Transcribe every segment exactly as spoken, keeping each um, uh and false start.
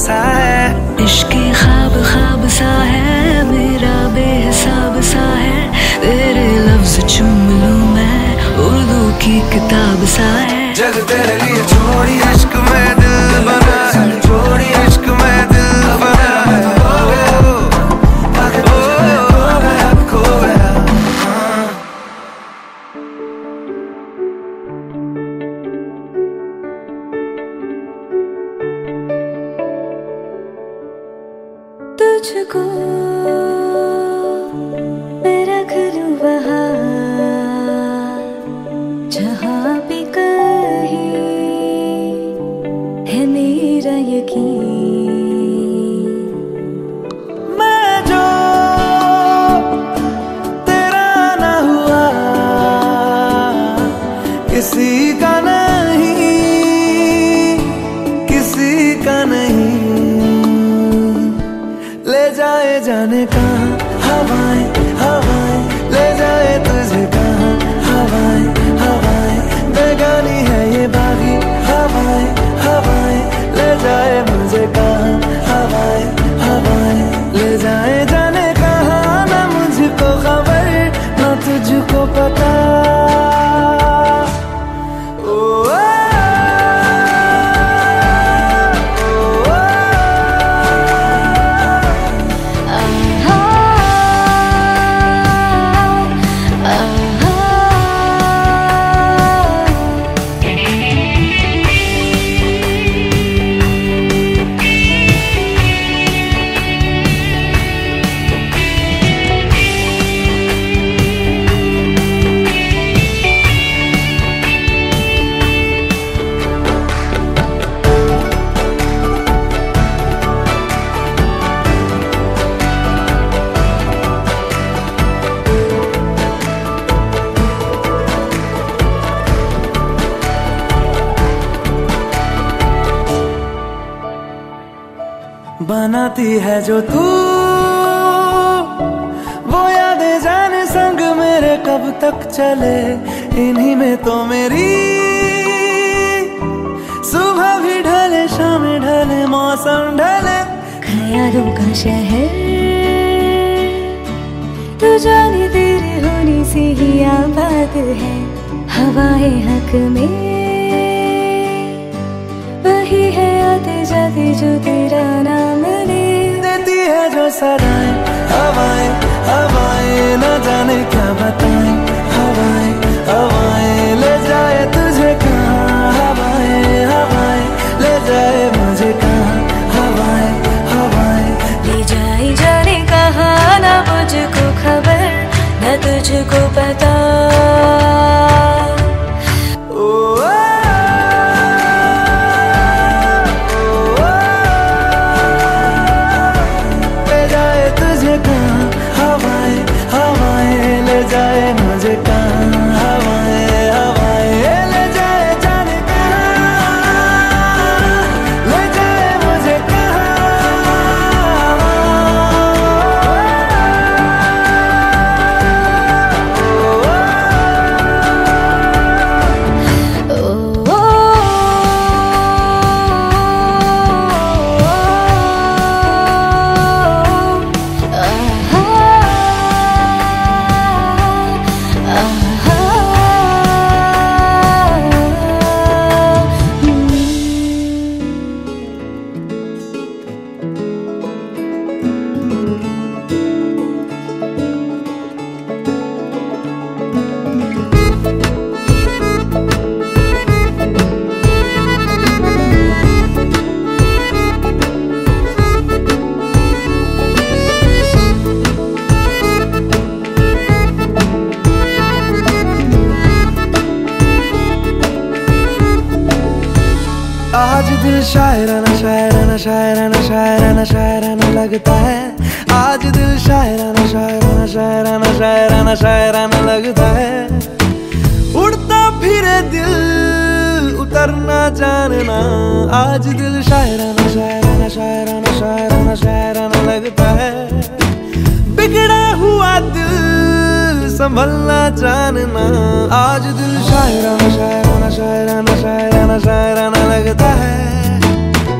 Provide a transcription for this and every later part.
सा है। इश्क ख्वाब ख्वाब सा है, मेरा बेहिसाब सा है। तेरे लफ्ज चुम लूं मैं, उर्दू की किताब सा है। जग तेरे लिए छोड़ी इश्क में दिल बना है, छोड़ी इश्क में दिल बना है। तुझको मैं रख लूं वहाँ जहाँ भी कहीं है मेरा यकीन। मैं जो तेरा ना हुआ किसी का नहीं, किसी का नहीं। ले जाए जाने कहाँ हवाएं हवाएं, ले जाए तुझे कहाँ हवाएं हवाएं। बेगानी है ये बागी हवाएं हवाएं, ले जाए मुझे कहाँ हवाएं हवाएं। ले जाए जाने कहाँ, ना मुझको खबर ना तुझको पता। बनाती है जो तू वो यादें जाने संग मेरे कब तक चले। इन्हीं में तो मेरी सुबह भी ढले शाम ढले मौसम ढले। ख्यालों का शहर तू जाने तेरे होने से ही आबाद है। हवाएं हक में वही है आते जाते जो तेरा नाम ले। देती है जो सदाएं हवाएं हवाएं, न जाने क्या बताएं हवाएं हवाएं। ले जाए तुझे कहाँ हवाएं हवाएं, ले जाए मुझे कहाँ हवाएं हवाएं। ले जाए जाने कहाँ, ना मुझको खबर ना तुझको पता। आज दिल शायराना शायराना शायराना शायराना शायराना लगता है। आज दिल शायराना शायराना शायराना शायराना शायराना लगता है। उड़ता फिरे दिल उतरना जानना, आज दिल शायराना शायराना शायराना शायराना शायराना लगता है। बिगड़ा हुआ दिल संभलना जानना, आज दिल शायराना शायराना शायराना शायराना शायराना लगता है।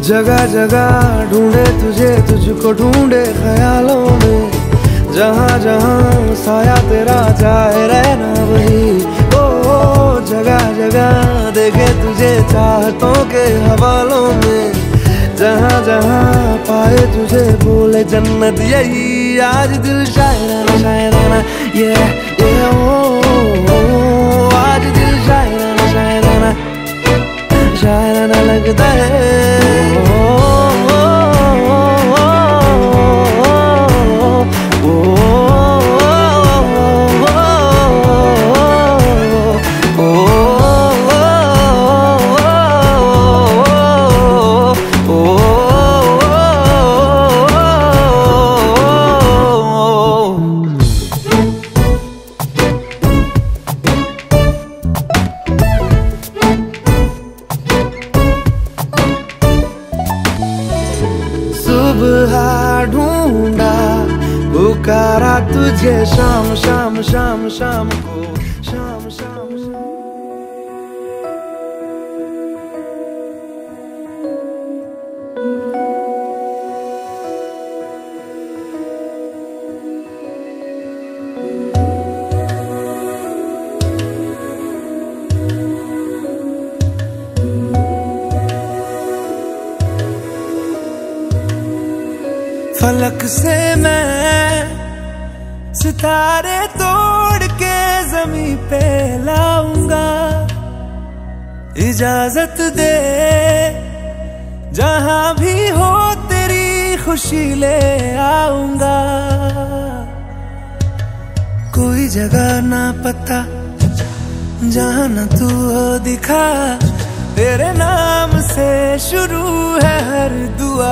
जगह जगह ढूंढे तुझे, तुझको ढूंढे ख्यालों में, जहाँ जहाँ साया तेरा जाए रहना वही। ओ, ओ जगह जगह देखे तुझे चाहतों के हवालों में, जहाँ जहाँ पाए तुझे बोले जन्नत यही। आज दिल शायराना शायराना ये ये ओ, ओ, ओ आज दिल शायराना शायराना शायराना लगता है। ओ, ओ, ओ, ओ, ओ, ढूंढा पुकारा तुझे शाम शाम शाम शाम को शाम शाम शाम। फलक से मैं सितारे तोड़ के ज़मीं पे लाऊंगा, इजाजत दे जहां भी हो तेरी खुशी ले आऊंगा। कोई जगह ना पता जहां न तू हो दिखा, तेरे नाम से शुरू है हर दुआ।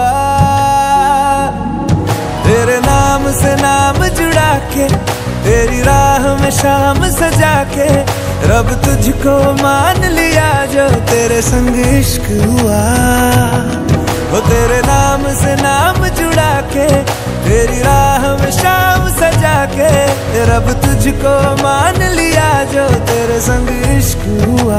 तेरे नाम से नाम जुड़ा के, तेरी राह में शाम सजा के, रब तुझको मान लिया जो तेरे संग इश्क हुआ। वो तेरे नाम से नाम जुड़ा के, तेरी राह में शाम सजा के, रब तुझको मान लिया जो तेरे संग इश्क हुआ।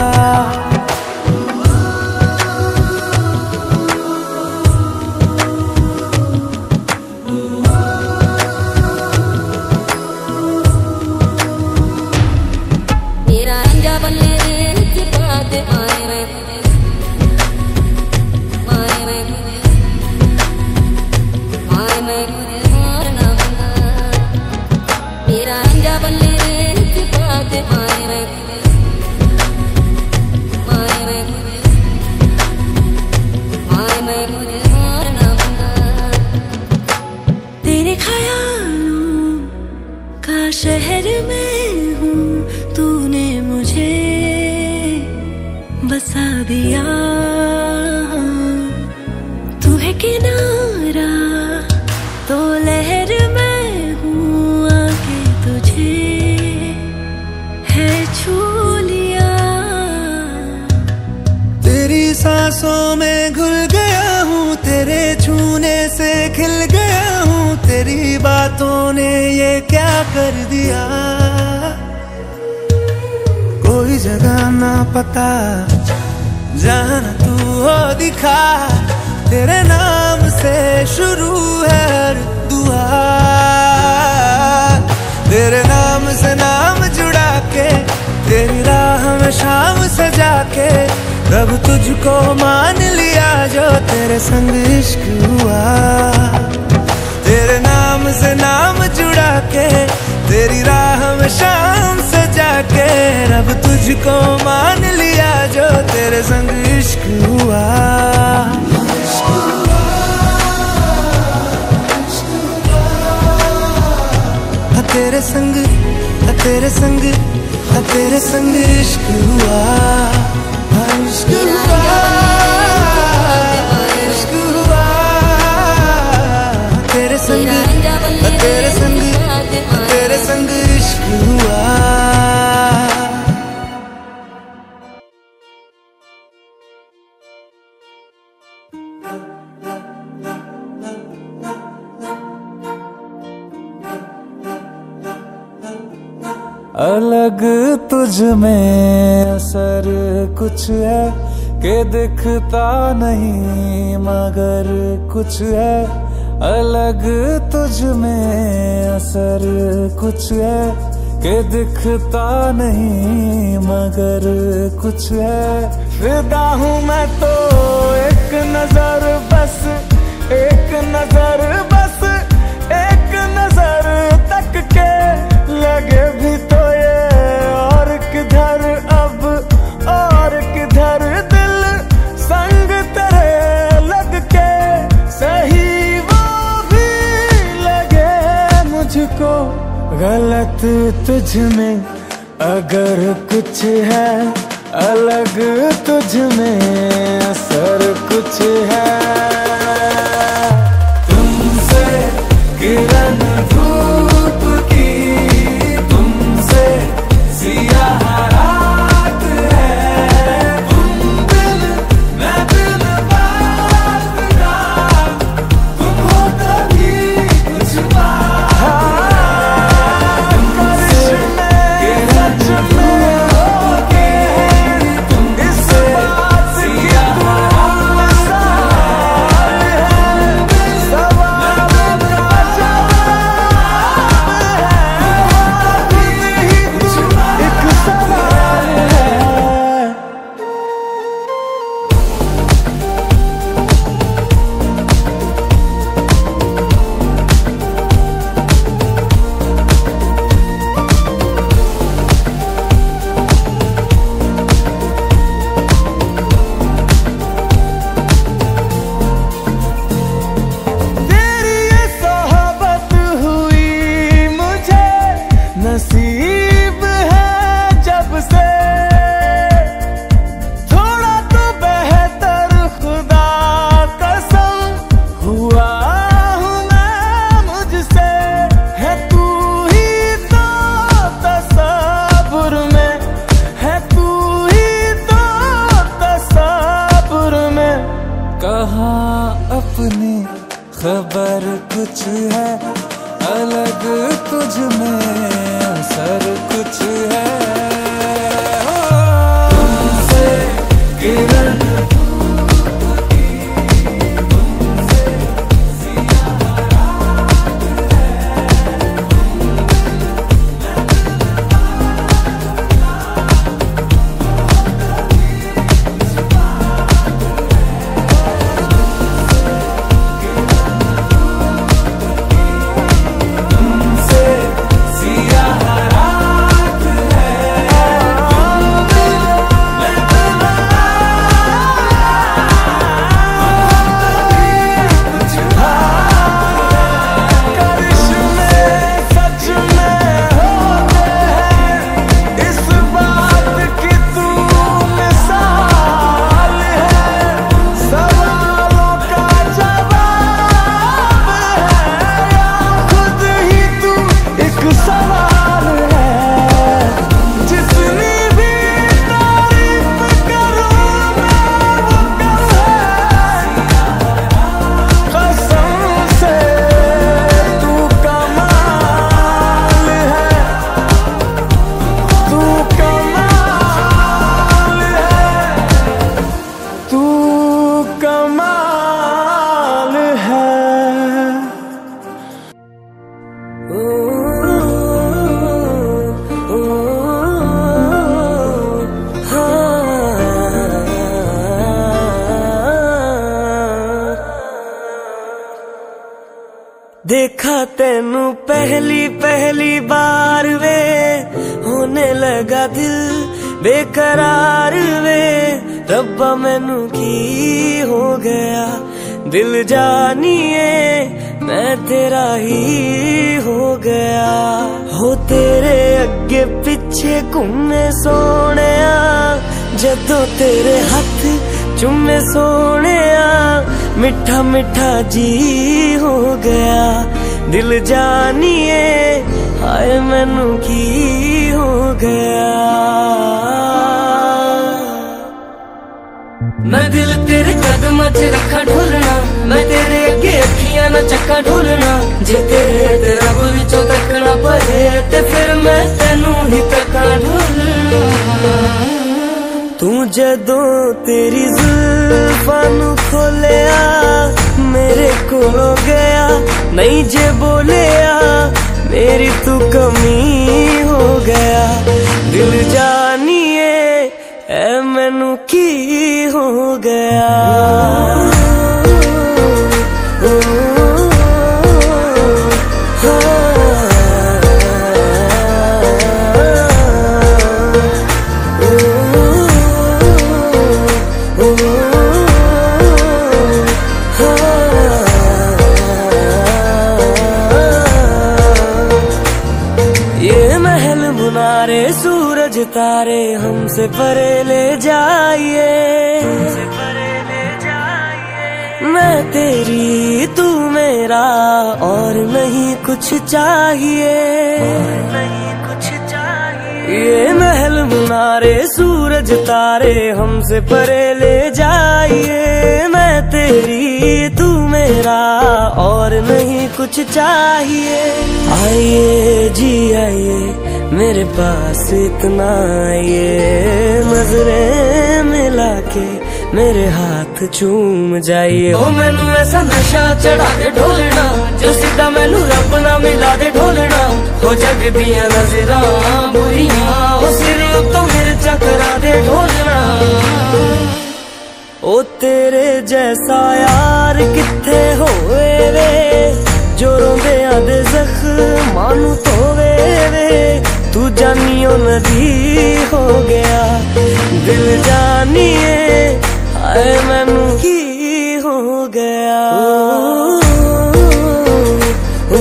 तेरे ख्यालों का शहर में हूँ, तूने मुझे बसा दिया। तू है किनारा तो लहर में हूँ, आके तुझे है छू लिया। तेरी सांसों में घुल गया हूँ, तेरे छूने से खिल गया हूँ, तेरी बातों ने ये क्या कर दिया। कोई जगह ना पता जहां तू हो दिखा, तेरे नाम से शुरू है हर दुआ। तेरे नाम से नाम जुड़ा के, तेरी राह में शाम सजा के, रब तुझको मान लिया जो तेरे संग इश्क हुआ। तेरे नाम से नाम जुड़ा के, तेरी राह में शाम सजा के, रब तुझको मान लिया जो तेरे संग इश्क हुआ। तेरे संग तेरे संग तेरे संग इश्क हुआ, इश्क हुआ, इश्क हुआ। तेरे संग तेरे संग तेरे संग इश्क हुआ। अलग तुझ में असर कुछ है के दिखता नहीं मगर कुछ है अलग तुझ में, असर कुछ है के दिखता नहीं मगर कुछ है। फिदा हूँ मैं तो एक नजर बस, एक नजर बस, एक नजर तक के लगे भी तो ये और किधर अब और किधर दिल संग तेरे लग के सही वो भी लगे मुझको गलत तुझ में अगर कुछ है अलग तुझ में असर कुछ है। तुमसे किरण धूप की, तुमसे सियाह रात है, तुम बिन मैं बिन बात का, तुम हो तभी कुछ बात है। तुमसे किरण धूप की, तुमसे सियाह रात है, सवाल का जवाब है, एक सवाल है। तेरी ये सोहबत हुई मुझे नसीब है जब से, थोड़ा तो बेहतर खुदा कसम हुआ हूँ मैं मुझसे। है तू ही तो तसव्वुर में, है तू ही तो तसव्वुर में, कहाँ अपनी खबर कुछ है अलग तुझ में असर कुछ है। तुमसे किरण देखा तेनू पहली पहली बार वे, होने लगा दिल बेकरार वे। रब्बा मैनू की हो गया दिल जानिए मैं तेरा ही हो गया। हो तेरे अगे पिछे घूमे सोने, जदों तेरे हथ चुमे सोने, मिठा मिठा जी हो गया दिल जानिए हाय मैनू की हो गया। मैं दिल तेरे कदमां च रखा ढोलना, मैं तेरे अगे अखियां ना चक्का ढोलना। जे तेरे ते रब विचों तकना पए ते फिर मैं तेनू ही तक्का ढोलना। तू जदों तेरी जुल्फां नू खोलिया मेरे कोलों गया नहीं जे बोलिया मेरी तू कमी हो गया दिल जानिए ऐ मैनू की हो गया मुनारे सूरज तारे हमसे परे ले जाइए मैं तेरी तू मेरा और नहीं कुछ चाहिए नहीं कुछ चाहिए ये महल मुनारे सूरज तारे हमसे परे ले जाइए मैं तेरी तू मेरा और नहीं कुछ चाहिए आइए जी आइए मेरे पास इतना ये नजरें मिला के मेरे हाथ चूम जाइए ओ मैनू ऐसा नशा चढ़ा दे ढोलना जो सीधा मैनू रब ना मिला दे ढोलना हो जग दियां नजरां बुरियां ओ सिर उत्तों मेरे चकरा दे ढोलना ओ तेरे जैसा यार किथे होवे वे जो रोंदे आदे ज़ख्मां नू धोवे वे तू जानियो नदी हो गया दिल जानिए हाय मैनू की हो गया ओ, ओ,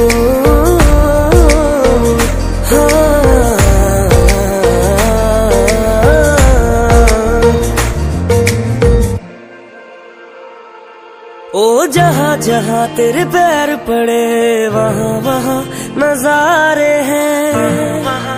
ओ जहाँ जहाँ तेरे पैर पड़े वहाँ वहाँ नजारे हैं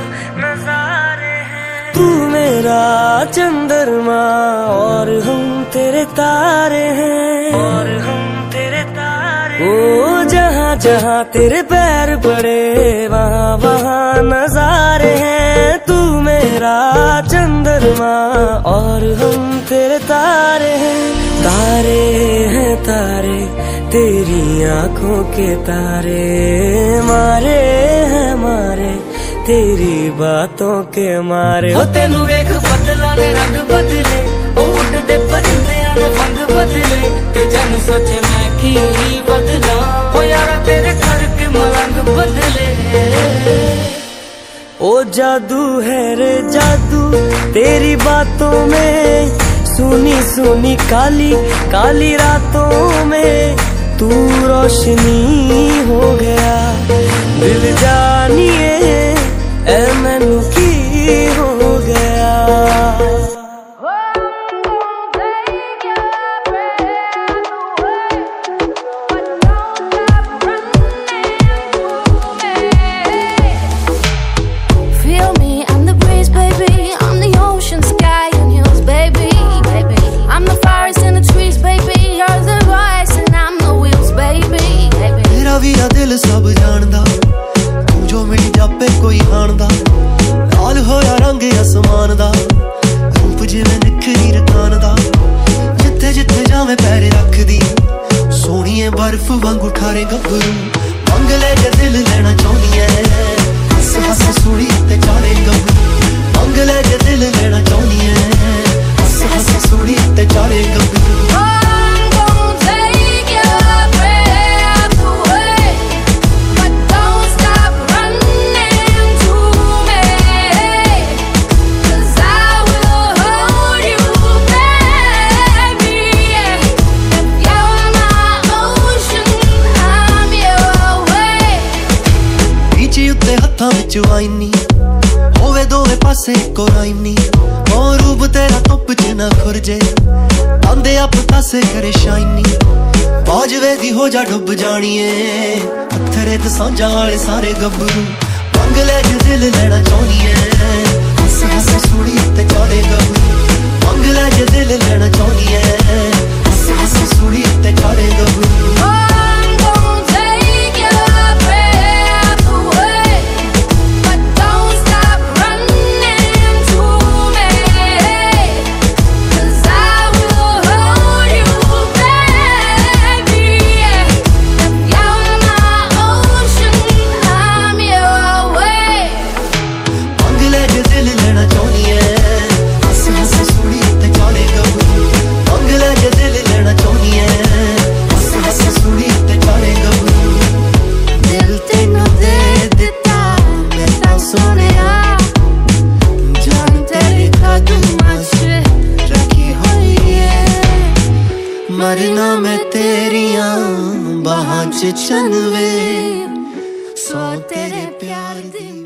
तू मेरा चंद्रमा और हम तेरे तारे हैं और हम तेरे तारे ओ जहाँ जहाँ तेरे पैर पड़े वहाँ वहाँ नजारे हैं तू मेरा चंद्रमा और हम तेरे तारे हैं तारे हैं तारे तेरी आंखों के तारे मारे हैं मारे तेरी बातों के मारे हो तेनू वेख बदला ने रंग बदले ओ उड़दे परिंदियां ने रंग बदले ते जन सोचे मैं की बदला ओ यारा तेरे घर के मलंग बदले ओ जादू है रे जादू तेरी बातों में सुनी सुनी काली काली रातों में तू रोशनी हो गया दिल जानिए ऐ मैनू की हो गया दिल सब जानदा तू जो मिल जापे कोई हाणदा लाल होया रंग आसमान दा रूप जिवें निखरी रकान दा जिथे जिथे जावे पैर रखदी सोहणीए बर्फ वांगू ठारे गभरू मंग ले जे दिल लेना चाहनी है हस हस सूड़ी ते चाड़े गभरू मंग ले जे दिल लेना चाहनी है हस हस सूड़ी ते चाड़े गभरू वाइनी होवे दोवे पासे को राइनी और रूप तेरा धुप च ना खुरजे आंदे आप तासे करे शाइनी बाजवे दी हो जा डुब जानिए पत्थरे ते सांझा वाले सारे गब्बरू मंग ले जो दिल लेना चाहनी है हस हस सूड़ी ते चाड़े गब्बरू मंग ले जो दिल लेना चाहनी है हस हस सूड़ी ते चाड़े गब्बरू पचनवे सौ तेरे प्यार दी।